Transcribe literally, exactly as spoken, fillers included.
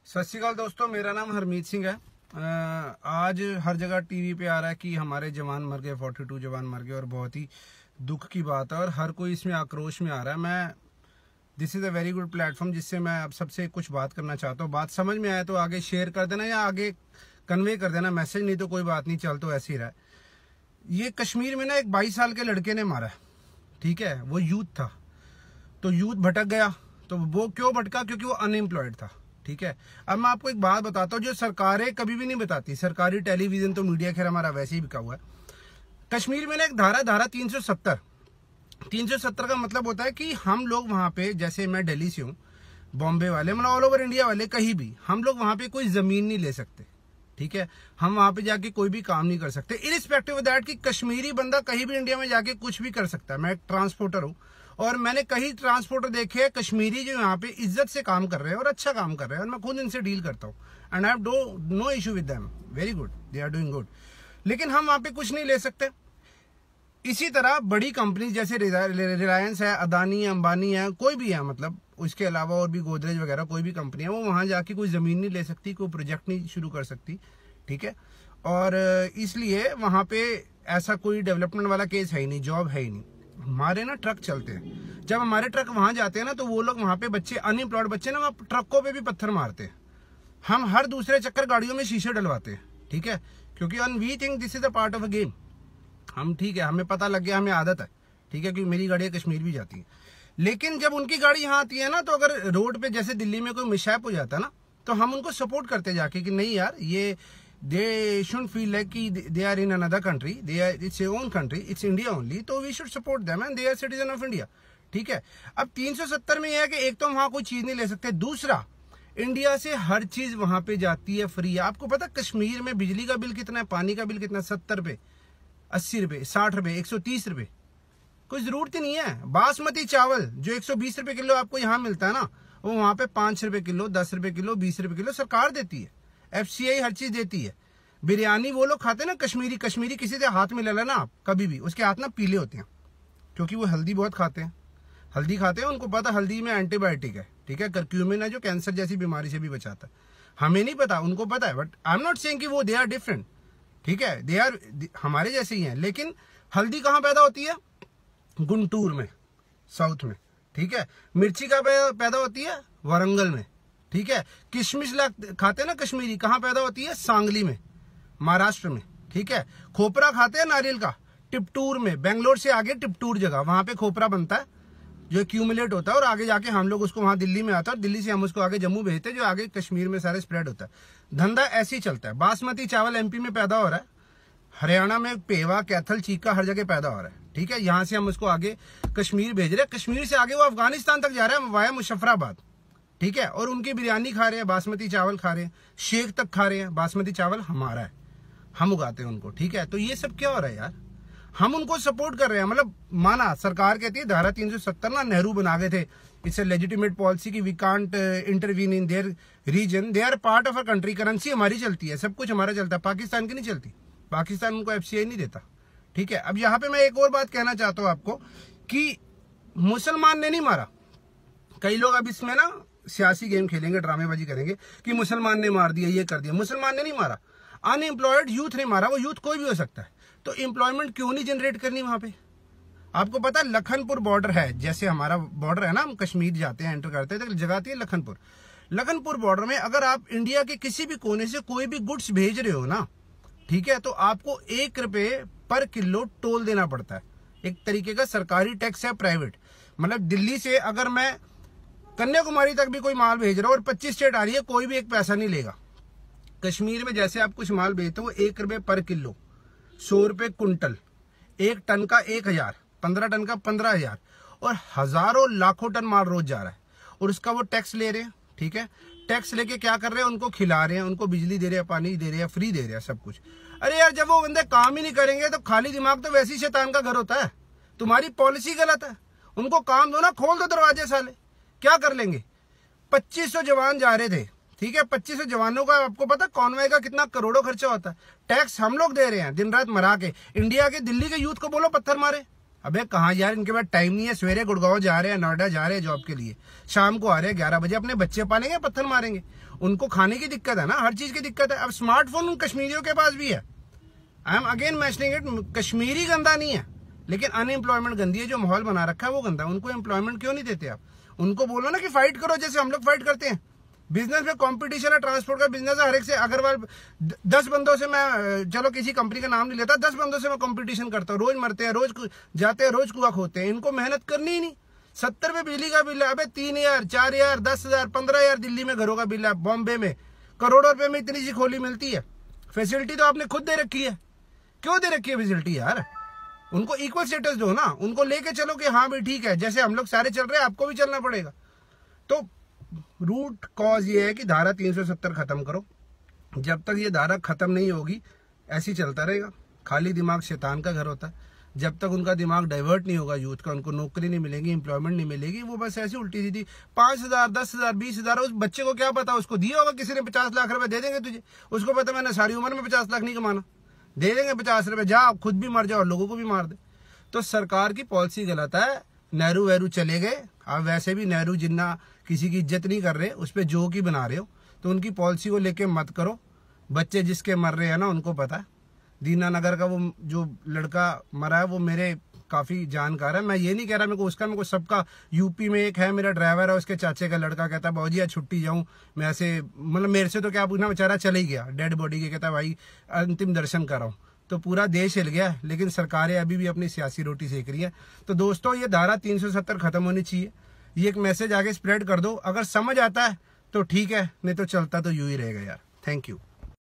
सत श्री अकाल दोस्तों, मेरा नाम हरमीत सिंह है। आज हर जगह टीवी पे आ रहा है कि हमारे जवान मर गए, बयालीस जवान मर गए और बहुत ही दुख की बात है और हर कोई इसमें आक्रोश में आ रहा है। मैं this is a very good platform जिससे मैं आप सबसे कुछ बात करना चाहता हूँ। बात समझ में आए तो आगे शेयर कर देना या आगे कन्वे कर देना मैसेज, नहीं तो कोई बात नहीं, चल तो ऐसे ही रहा है। ये कश्मीर में ना एक बाईस साल के लड़के ने मारा है, ठीक है। वो यूथ था, तो यूथ भटक गया। तो वो क्यों भटका? क्योंकि वो अनएम्प्लॉयड था, ठीक है। अब मैं आपको एक बात बताता हूँ जो सरकारें कभी भी नहीं बताती। सरकारी टेलीविजन तो मीडिया खैर हमारा वैसे ही बिका हुआ है। कश्मीर में ना एक धारा धारा तीन सौ सत्तर तीन सौ सत्तर का मतलब होता है कि हम लोग वहां पे, जैसे मैं दिल्ली से हूँ, बॉम्बे वाले मतलब ऑल ओवर इंडिया वाले कहीं भी, हम लोग वहां पे कोई जमीन नहीं ले सकते, ठीक है। हम वहां पे जाके कोई भी काम नहीं कर सकते, इरिस्पेक्टिव ऑफ दैट कि कश्मीरी बंदा कहीं भी इंडिया में जाके कुछ भी कर सकता है। मैं एक ट्रांसपोर्टर हूँ और मैंने कई ट्रांसपोर्टर देखे हैं कश्मीरी जो यहाँ पे इज्जत से काम कर रहे हैं और अच्छा काम कर रहे हैं, और मैं खुद इनसे डील करता हूँ and I have no issue with them, very good, they are doing good. लेकिन हम वहां पे कुछ नहीं ले सकते। इसी तरह बड़ी कंपनी जैसे रिलायंस है, अदानी है, अंबानी है, कोई भी है, मतलब उसके अलावा और भी गोदरेज वगैरह कोई भी कंपनी है, वो वहां जाके कोई जमीन नहीं ले सकती, कोई प्रोजेक्ट नहीं शुरू कर सकती, ठीक है। और इसलिए वहां पे ऐसा कोई डेवलपमेंट वाला केस है ही नहीं, जॉब है ही नहीं। हमारे ना ट्रक चलते हैं, जब हमारे ट्रक वहां जाते हैं ना तो वो लोग वहां पे बच्चे, अनएम्प्लॉयड बच्चे ना वहां ट्रकों पे भी पत्थर मारते हैं। हम हर दूसरे चक्कर गाड़ियों में शीशे डलवाते हैं, ठीक है, क्योंकि we think this is a part of a game. हम ठीक है, हमें पता लग गया, हमें आदत है, ठीक है, क्योंकि मेरी गाड़ियां कश्मीर भी जाती है। लेकिन जब उनकी गाड़ी यहाँ आती है ना, तो अगर रोड पे जैसे दिल्ली में कोई मिसहैप हो जाता है ना, तो हम उनको सपोर्ट करते जाके कि नहीं यार, ये they shouldn't feel like कि they are in another country, they are it's their own country, it's India only, तो we should support them and they are citizen of India, ठीक है। अब तीन सौ सत्तर में यह है कि एक तो हम वहां कोई चीज नहीं ले सकते, दूसरा इंडिया से हर चीज वहां पे जाती है फ्री। आपको पता कश्मीर में बिजली का बिल कितना है, पानी का बिल कितना है? सत्तर रुपए, अस्सी रुपए, साठ रुपए, एक सौ तीस रुपए। कोई जरूरत ही नहीं है। बासमती चावल जो एक सौ बीस रुपए किलो आपको यहाँ मिलता है ना, वो वहां पे पांच रुपए किलो, दस रुपए किलो, बीस रुपए किलो सरकार देती है, एफसीआई हर चीज देती है। बिरयानी वो लोग खाते हैं ना कश्मीरी, कश्मीरी किसी से हाथ में ले लेना आप कभी भी, उसके हाथ ना पीले होते हैं, क्योंकि वो हल्दी बहुत खाते हैं, हल्दी खाते हैं, उनको पता हल्दी में एंटीबायोटिक है, ठीक है, करक्यूमिन है जो कैंसर जैसी बीमारी से भी बचाता है। हमें नहीं पता, उनको पता है, but I am not saying कि वो दे आर डिफरेंट, ठीक है, दे आर हमारे जैसे ही हैं। लेकिन हल्दी कहाँ पैदा होती है? गुंटूर में, साउथ में, ठीक है। मिर्ची का पैदा होती है वारंगल में, ठीक है। किशमिश खाते हैं ना कश्मीरी, कहाँ पैदा होती है? सांगली में, महाराष्ट्र में, ठीक है। खोपरा खाते हैं नारियल का, टिपटूर में, बेंगलोर से आगे टिपटूर जगह, वहां पे खोपरा बनता है जो एक्यूमुलेट होता है और आगे जाके हम लोग उसको वहां दिल्ली में आता है और दिल्ली से हम उसको आगे जम्मू भेजते हैं, जो आगे कश्मीर में सारे स्प्रेड होता है। धंधा ऐसे ही चलता है। बासमती चावल एमपी में पैदा हो रहा है, हरियाणा में पेवा, कैथल, चीका हर जगह पैदा हो रहा है, ठीक है। यहां से हम उसको आगे कश्मीर भेज रहे हैं, कश्मीर से आगे वो अफगानिस्तान तक जा रहा है वाया मुजफ्फराबाद, ठीक है। और उनकी बिरयानी खा रहे हैं, बासमती चावल खा रहे हैं, शेख तक खा रहे हैं। बासमती चावल हमारा है, हम उगाते हैं उनको, ठीक है। तो ये सब क्या हो रहा है यार? हम उनको सपोर्ट कर रहे हैं। मतलब माना सरकार कहती है धारा तीन सौ सत्तर ना नेहरू बना गए थे, इट्स अ लेजिटिमेट पॉलिसी की we can't intervene in their region, they are part of a country, currency हमारी चलती है, सब कुछ हमारा चलता है, पाकिस्तान की नहीं चलती, पाकिस्तान उनको एफसीआई नहीं देता, ठीक है। अब यहाँ पे मैं एक और बात कहना चाहता हूँ आपको कि मुसलमान ने नहीं मारा। कई लोग अब इसमें ना सियासी गेम खेलेंगे, ड्रामेबाजी करेंगे कि मुसलमान ने मार दिया, ये कर दिया। मुसलमान ने नहीं मारा, अनएम्प्लॉयड यूथ ने मारा। वो यूथ कोई भी हो सकता है, तो एम्प्लॉयमेंट क्यों नहीं जनरेट करनी वहां पे? आपको पता लखनपुर बॉर्डर है, जैसे हमारा बॉर्डर है ना, हम कश्मीर जाते हैं, एंटर करते हैं, तो जगह आती है लखनपुर। लखनपुर बॉर्डर में अगर आप इंडिया के किसी भी कोने से कोई भी गुड्स भेज रहे हो ना, ठीक है, तो आपको एक रुपए पर किलो टोल देना पड़ता है। एक तरीके का सरकारी टैक्स है, प्राइवेट। मतलब दिल्ली से अगर मैं कन्याकुमारी तक भी कोई माल भेज रहा हूं और पच्चीस स्टेट आ रही है, कोई भी एक पैसा नहीं लेगा। कश्मीर में जैसे आप कुछ माल भेजते हो, एक रुपए पर किलो, सौ रुपए कुंटल, एक टन का एक हजार, पंद्रह टन का पंद्रह हजार, और हजारों लाखों टन माल रोज जा रहा है, और उसका वो टैक्स ले रहे हैं, ठीक है। टैक्स लेके क्या कर रहे हैं? उनको खिला रहे हैं, उनको बिजली दे रहे हैं, पानी दे रहे हैं, फ्री दे रहे हैं, सब कुछ। अरे यार, जब वो बंदे काम ही नहीं करेंगे तो खाली दिमाग तो वैसे ही शैतान का घर होता है। तुम्हारी पॉलिसी गलत है, उनको काम दो ना, खोल दो दरवाजे साले, क्या कर लेंगे? पच्चीस सौ जवान जा रहे थे, ठीक है, पच्चीस सौ जवानों का आपको पता कॉन्वॉय का कितना करोड़ों खर्चा होता है? टैक्स हम लोग दे रहे हैं दिन रात मरा के। इंडिया के दिल्ली के यूथ को बोलो पत्थर मारे, अबे कहाँ यार, इनके पास टाइम नहीं है। सवेरे गुड़गांव जा रहे हैं, नोएडा जा रहे हैं जॉब के लिए, शाम को आ रहे हैं ग्यारह बजे, अपने बच्चे पालेंगे पत्थर मारेंगे? उनको खाने की दिक्कत है ना, हर चीज की दिक्कत है। अब स्मार्टफोन उन कश्मीरियों के पास भी है। I am again mentioning it, Kashmiri गंदा नहीं है, लेकिन अनएम्प्लॉयमेंट गंदी है। जो माहौल बना रखा है वो गंदा है। उनको एम्प्लॉयमेंट क्यों नहीं देते आप? उनको बोलो ना कि फाइट करो जैसे हम लोग फाइट करते हैं। बिजनेस में कंपटीशन है, ट्रांसपोर्ट का बिजनेस है, हर एक से अग्रवाल दस बंदों से मैं, चलो किसी कंपनी का नाम नहीं लेता, दस बंदों से मैं कंपटीशन करता हूँ। रोज मरते हैं, रोज जाते हैं, रोज कुआ खोते हैं। इनको मेहनत करनी ही नहीं। सत्तर रुपए बिजली का बिल है, अबे तीन हजार चार हजार दस हजार पंद्रह हजार दिल्ली में घरों का बिल है। बॉम्बे में करोड़ों रुपए में इतनी सी खोली मिलती है। फैसिलिटी तो आपने खुद दे रखी है, क्यों दे रखी है फैसिलिटी यार? उनको इक्वल स्टेटस दो ना, उनको लेके चलो कि हाँ भाई ठीक है, जैसे हम लोग सारे चल रहे हैं आपको भी चलना पड़ेगा। तो रूट कॉज ये है कि धारा तीन सौ सत्तर खत्म करो। जब तक ये धारा खत्म नहीं होगी ऐसी चलता रहेगा। खाली दिमाग शैतान का घर होता है। जब तक उनका दिमाग डाइवर्ट नहीं होगा यूथ का, उनको नौकरी नहीं मिलेगी, एम्प्लॉयमेंट नहीं मिलेगी, वो बस ऐसी उल्टी सीधी पांच हजार दस हजार बीस हजार उस बच्चे को क्या पता, उसको दिया होगा किसी ने पचास लाख रुपए दे देंगे तुझे, उसको पता मैंने सारी उम्र में पचास लाख नहीं कमाना, दे देंगे पचास रुपए, जा खुद भी मर जाओ और लोगों को भी मार दे। तो सरकार की पॉलिसी गलत है। नेहरू वहरू चले गए, आप वैसे भी नेहरू जिन्ना किसी की इज्जत नहीं कर रहे, उस पर जो की बना रहे हो, तो उनकी पॉलिसी को लेके मत करो। बच्चे जिसके मर रहे हैं ना उनको पता है। दीनानगर का वो जो लड़का मरा है वो मेरे काफी जानकार है। मैं ये नहीं कह रहा मेरे को उसका, मेरे को सबका। यूपी में एक है मेरा ड्राइवर है, उसके चाचे का लड़का, कहता है बाबूजी आज छुट्टी जाऊं मैं, ऐसे मतलब मेरे से तो क्या पूछना, बेचारा चले ही गया डेड बॉडी के, कहता भाई अंतिम दर्शन कर रहा हूं। तो पूरा देश हिल गया, लेकिन सरकारें अभी भी अपनी सियासी रोटी सेक रही है। तो दोस्तों ये धारा तीन सौ सत्तर खत्म होनी चाहिए। ये एक मैसेज आगे स्प्रेड कर दो। अगर समझ आता है तो ठीक है, नहीं तो चलता तो यूं ही रहेगा यार। Thank you.